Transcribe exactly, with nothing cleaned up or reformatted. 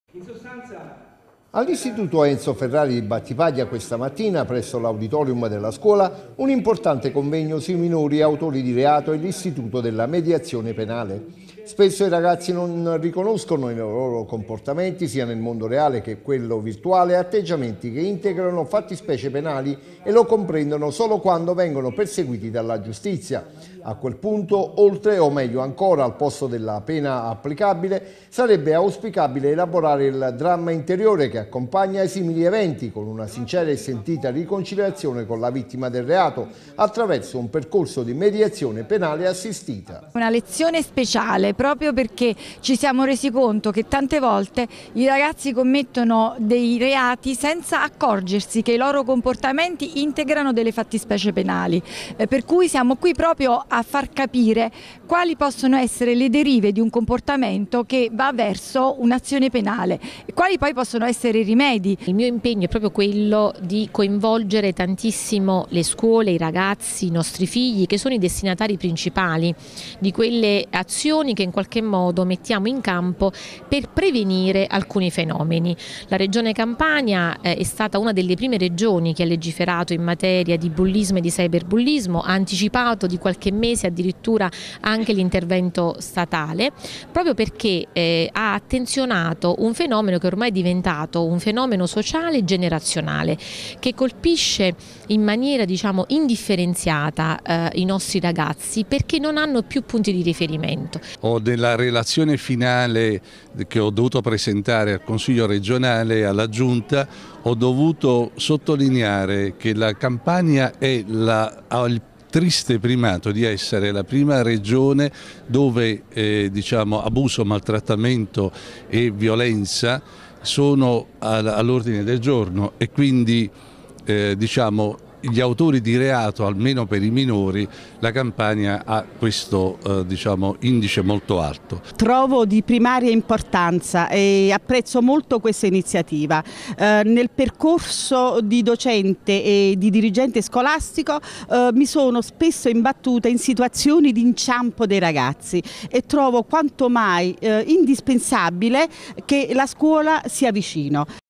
In sostanza... All'Istituto Enzo Ferrari di Battipaglia questa mattina, presso l'auditorium della scuola, un importante convegno sui minori autori di reato e l'istituto della mediazione penale. Spesso i ragazzi non riconoscono i loro comportamenti, sia nel mondo reale che quello virtuale, atteggiamenti che integrano fattispecie penali e lo comprendono solo quando vengono perseguiti dalla giustizia. A quel punto, oltre o meglio ancora al posto della pena applicabile, sarebbe auspicabile elaborare il dramma interiore che accompagna i simili eventi, con una sincera e sentita riconciliazione con la vittima del reato attraverso un percorso di mediazione penale assistita. Una lezione speciale proprio perché ci siamo resi conto che tante volte i ragazzi commettono dei reati senza accorgersi che i loro comportamenti integrano delle fattispecie penali, eh, per cui siamo qui proprio a far capire quali possono essere le derive di un comportamento che va verso un'azione penale e quali poi possono essere i rimedi. Il mio impegno è proprio quello di coinvolgere tantissimo le scuole, i ragazzi, i nostri figli, che sono i destinatari principali di quelle azioni che in qualche modo mettiamo in campo per prevenire alcuni fenomeni. La Regione Campania eh, è stata una delle prime regioni che ha legiferato in materia di bullismo e di cyberbullismo, ha anticipato di qualche mese addirittura anche l'intervento statale, proprio perché eh, ha attenzionato un fenomeno che ormai è diventato un fenomeno sociale generazionale, che colpisce in maniera diciamo indifferenziata eh, i nostri ragazzi perché non hanno più punti di riferimento. Ho della relazione finale che ho dovuto presentare al Consiglio regionale e alla Giunta, ho dovuto sottolineare che la Campania è la, ha il triste primato di essere la prima regione dove eh, diciamo, abuso, maltrattamento e violenza sono all'ordine del giorno e quindi eh, diciamo, gli autori di reato, almeno per i minori, la Campania ha questo eh, diciamo, indice molto alto. Trovo di primaria importanza e apprezzo molto questa iniziativa. Eh, nel percorso di docente e di dirigente scolastico eh, mi sono spesso imbattuta in situazioni di inciampo dei ragazzi e trovo quanto mai eh, indispensabile che la scuola sia vicino.